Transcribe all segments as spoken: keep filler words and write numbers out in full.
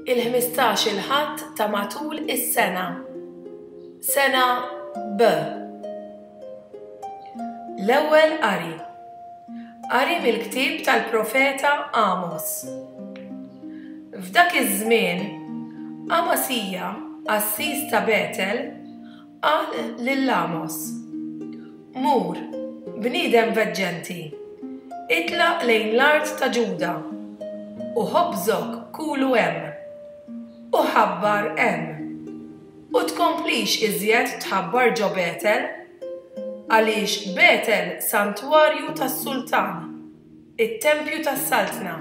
il-ħmistax il-ħadd ta' matul is-sena. Sena B. L-ewwel qari. Qari mill-ktieb tal-profeta Amos. F'dak iż-żmien, Amasija, Assis ta' Betel, qal lil Amos: Mur, bniedem veġġenti, itlaq lejn l-art ta' Ġuda, u ħobżok kulu hemm, u ħabbar hemm, u tkomplix iżjed tħabbar ġo Betel, għaliex Betel santwarju tas-Sultan, it-Tempju tas-Saltna.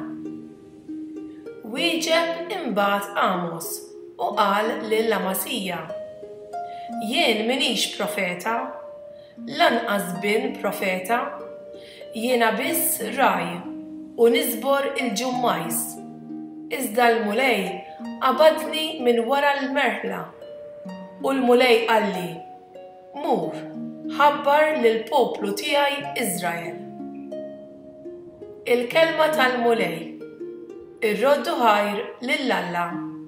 Wieġeb imbagħad Amos u qal lil Amasija: Jien minix profeta, lanqas bin profeta, jiena biss raj u nisbor il-ġummajs. Iżda l-mulej qabadni minn wara l-merħla, u l-mulej qalli: Mur, ħabbar lill-poplu tiegħi Iżrael. Il-kelma tal-mulej. Ir-roddu ħajr lill-Alla.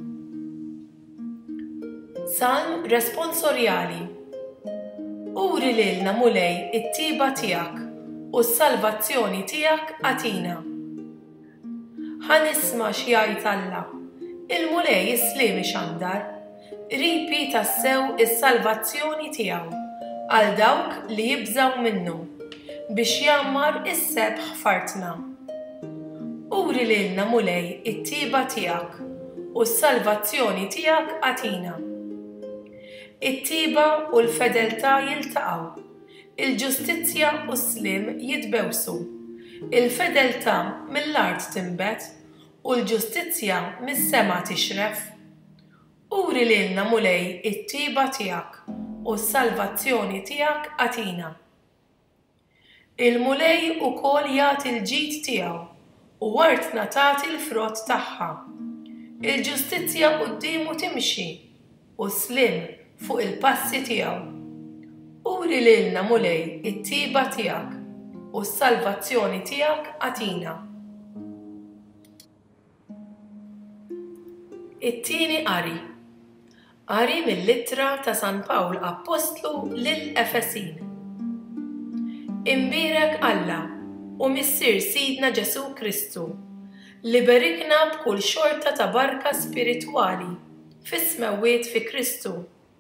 Salm responsorjali. Uri lilna mulej it-tiba tiegħek u s-salvazzjoni tiegħek għatina. Ħanisma' x'jgħid Alla, il-mulej islimi xandar, ripi tassew is-salvazzjoni tiegħu għal dawk li jibżgħu minnu biex jammar is-sebħ fartna. Uri lilna mulej it-tiba tiegħek u s-salvazzjoni tiegħek għatina. It-tiba u l-fedeltà jiltaqgħu, il-ġustizzja u s-slim jitbewsu, il-fedeltà mill-art tinbet u l-ġustizzja mis-sema tixref. Uri lilna mulej it-tiba tiegħek u s-salvazzjoni tiegħek għatina. Il-mulej ukoll jagħti l-ġid tiegħu u wartna tagħti l-frott tagħha. Il-ġustizzja qudiemu timxi u slim fuq il-passi tiegħu. Uri lilna mulej it-tiba tiegħek u s-salvazzjoni tiegħek għatina. It-tieni qari. Qari mill-littra ta' San Pawl Apostlu lil Efesin. Imbierek Alla u missier Sidna Ġesu Kristu li berikna b'kull xorta ta' barka spiritwali fis-smewwiet fi Kristu.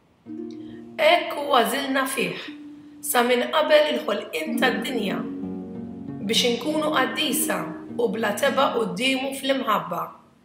Hekk huwa għażilna fih sa minn qabel il-ħolqien tad-dinja biex inkunu qaddisa u bla teba' qudiemu fl-imħabba.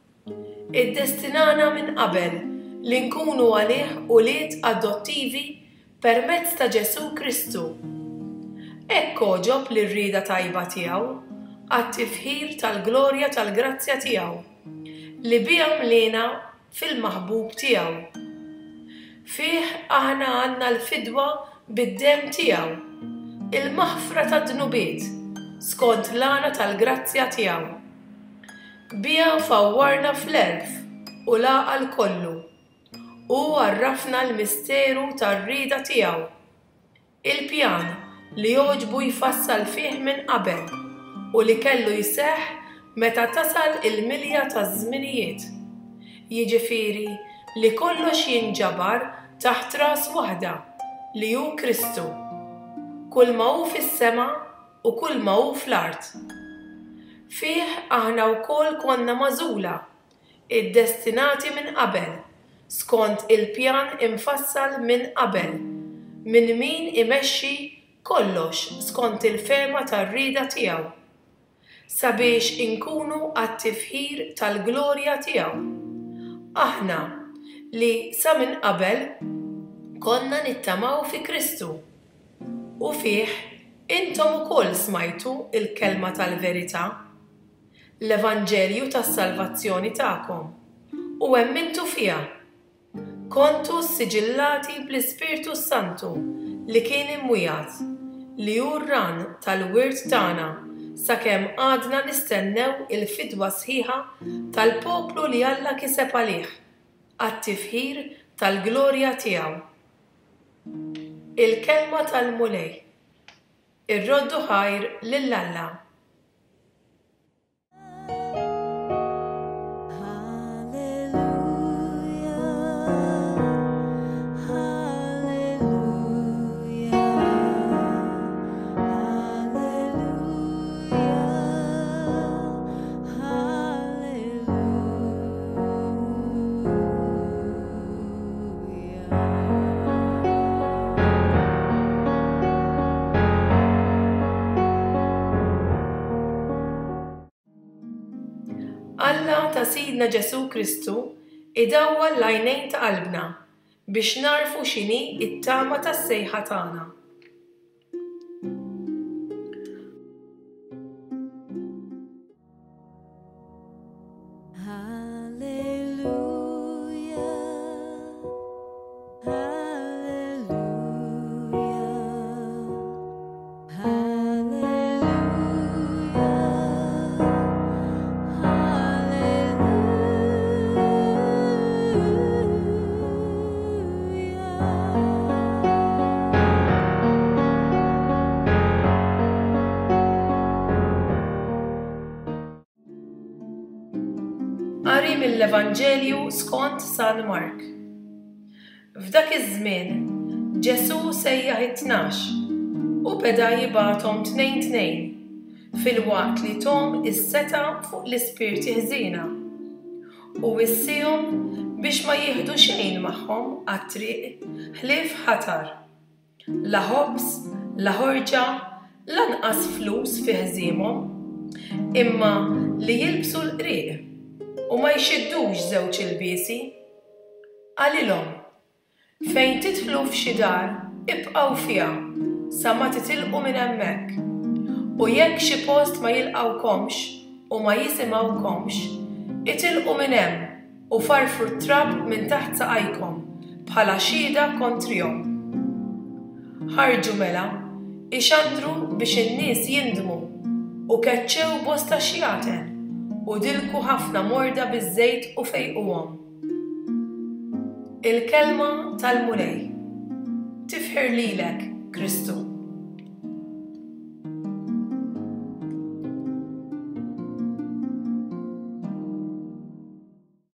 Iddestinana minn qabel li nkunu għalih ulied adottivi permezz ta' Ġesu Kristu. Hekk oġob lir-rieda tajba tiegħu għat-tifħir tal-glorja tal-grazzja tiegħu li biha mlina fil-maħbub tiegħu. Fih aħna għandna l-fidwa bid-demm tiegħu, il-maħfra tad-dnubiet skont l-għana tal-grazzja tiegħu. Biha fawwarna fl-erf u laqa l-kollu u għarrafna l-misteru tar-rieda tiegħu. Il-pjan li jogħġbu jfassal fih minn qabel u li kellu jseħħ meta tasal il-milja taż-żminijiet. Jiġifieri li kollox jinġabar taħt ras waħda li hu Kristu. Kull ma hu fis-sema u kull ma hu fl-art. Fih aħna wkoll konna magħżula, iddestinati minn qabel, skont il-pjan imfassal minn qabel, minn min imexxi kollox skont il-fema tar-rieda tiegħu, sabiex inkunu għat-tifħir tal-glorja tiegħu. Aħna li sa minn qabel konna nittamaw fi Kristu u fih intom ukoll smajtu il-kelma tal-verità, l-Evanġelju tas-salvazzjoni tagħkom u emmintu fiha. Kontu siġillati bl-Ispirtu Santu li kien imwijat li hu r-ran tal-wirt tagħna sakemm għadna nistennew il-fidwa sħiħa tal-poplu li Alla kiseb għalih għat-tifħir tal-glorja tiegħu. Il-kelma tal-mulej. Ir-roddu ħajr lill-Alla. Hallelujah. Alla ta' Sidna Ġesu Kristu idawwa l-għajnejn ta' qalbna biex narfu x'inhi t-tama tas-sejħa tagħna. Qari mill-Evanġelju skont San Mark. F'dak iż-żmien Ġesu sejjaħ it-tnax u beda jibgħathom tnejn tnejn filwaqt li tom is-seta' fuq l-ispirti ħżiena u wissihom biex ma jieħdu xejn magħhom għat-triq ħlief ħatar, la ħobż, la ħorġa, lanqas flus fi ħżiemhom, imma li jilbsu l-qriq u ma jxiddux żewġ ilbiesi. Għalilhom, fejn tidħlu f'xi dar, ibqgħu fiha sa ma titilqu minn hemmhekk. U jekk xi post ma jilqgħukomx u ma jisimgħukomx, itilqu minn hemm u farfru t-trabb minn taħt saqajkom bħala xhieda kontrihom. Ħarġu mela, ixandru biex in-nies jindmu u keċċew bosta xjaten u dilku ħafna morda biż-żejt u fejquhom. Il-kelma tal-Mulej. Tifħir lilek, Kristu.